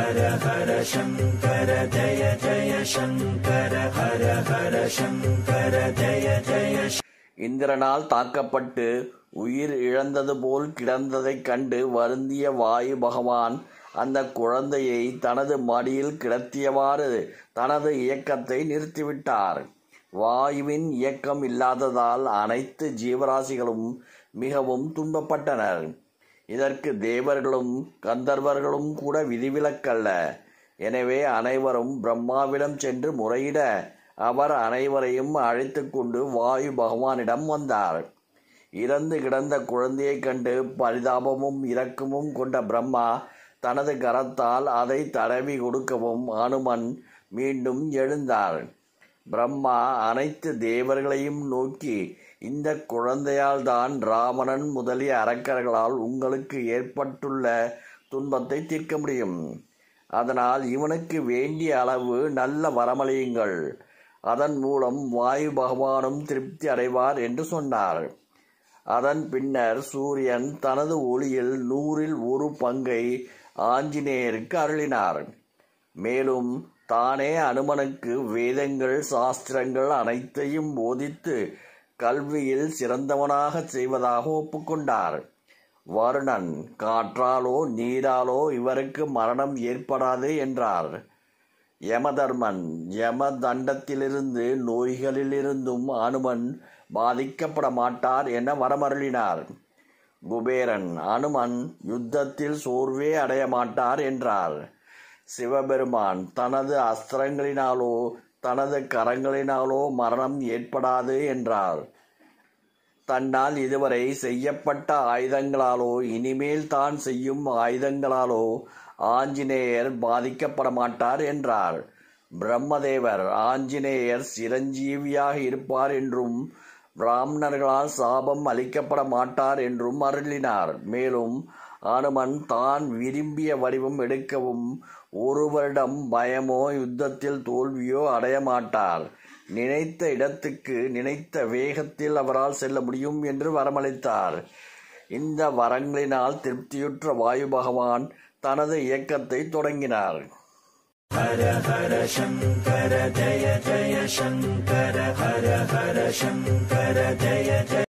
ஹர ஹர சங்கர ஜய ஜய சங்கர ஹர ஹர சங்கர ஜய ஜய. இந்திரனால் தாக்கப்பட்டு உயிர் இழந்தது போல் கிடந்ததைக் கண்டு வருந்திய வாயு பகவான் அந்த குழந்தையை தனது மடியில் கிடத்தியவாறு தனது இயக்கத்தை நிறுத்திவிட்டார். வாயுவின் இயக்கம் இல்லாததால் அனைத்து ஜீவராசிகளும் மிகவும் துன்பப்பட்டனர். இதற்கு தேவர்களும் கந்தர்வர்களும் கூட விதிவிலக்கல்ல. எனவே அனைவரும் பிரம்மாவிடம் சென்று முறையிட அவர் அனைவரையும் அழைத்து கொண்டு வாயு பகவானிடம் வந்தார். இறந்து கிடந்த குழந்தையைக் கண்டு பரிதாபமும் இரக்கமும் கொண்ட பிரம்மா தனது கரத்தால் அதை தடவி கொடுக்கவும் அனுமன் மீண்டும் எழுந்தார். பிரம்மா அனைத்து தேவர்களையும் நோக்கி, இந்த குழந்தையால் தான் ராவணன் முதலிய அரக்கர்களால் உங்களுக்கு ஏற்பட்டுள்ள துன்பத்தை தீர்க்க முடியும். அதனால் இவனுக்கு வேண்டிய அளவு நல்ல வரமளியுங்கள். அதன் மூலம் வாயு பகவானும் திருப்தி அடைவார் என்று சொன்னார். அதன் பின்னர் சூரியன் தனது ஒளியில் 100ல் 1 பங்கை ஆஞ்சநேயருக்கு அருளினார். மேலும் தானே அனுமனுக்கு வேதங்கள் சாஸ்திரங்கள் அனைத்தையும் போதித்து கல்வியில் சிறந்தவனாக செய்வதாக ஒப்புக்கொண்டார். வருணன் காற்றாலோ நீராலோ இவருக்கு மரணம் ஏற்படாது என்றார். யமதர்மன் யம தண்டத்திலிருந்து நோய்களிலிருந்தும் அனுமன் பாதிக்கப்பட மாட்டார் என வரமருளினார். குபேரன் அனுமன் யுத்தத்தில் சோர்வே அடைய மாட்டார் என்றார். சிவபெருமான் தனது அஸ்திரங்களினாலோ தனது கரங்களினாலோ மரணம் ஏற்படாது என்றார். தன்னால் இதுவரை செய்யப்பட்ட ஆயுதங்களாலோ இனிமேல் தான் செய்யும் ஆயுதங்களாலோ ஆஞ்சநேயர் பாதிக்கப்பட மாட்டார் என்றார். பிரம்மதேவர் ஆஞ்சநேயர் சிரஞ்சீவியாக இருப்பார் என்றும் பிராமணர்களால் சாபம் அளிக்கப்பட மாட்டார் என்றும் அருளினார். மேலும் அனுமன் தான் விரும்பிய வடிவம் எடுக்கவும் 1 வருடம் பயமோ யுத்தத்தில் தோல்வியோ அடைய மாட்டார். நினைத்த இடத்துக்கு நினைத்த வேகத்தில் அவரால் செல்ல முடியும் என்று வரமளித்தார். இந்த வரங்களினால் திருப்தியுற்ற வாயு பகவான் தனது இயக்கத்தை தொடங்கினார். ஹர ஹர சங்கர ஜய ஜய சங்கர ஹர ஹர சங்கர ஜய ஜய.